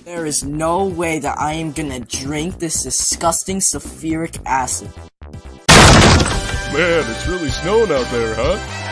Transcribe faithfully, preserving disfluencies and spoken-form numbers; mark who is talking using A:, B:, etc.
A: There is no way that I am gonna drink this disgusting sulfuric acid.
B: Man, it's really snowing out there, huh?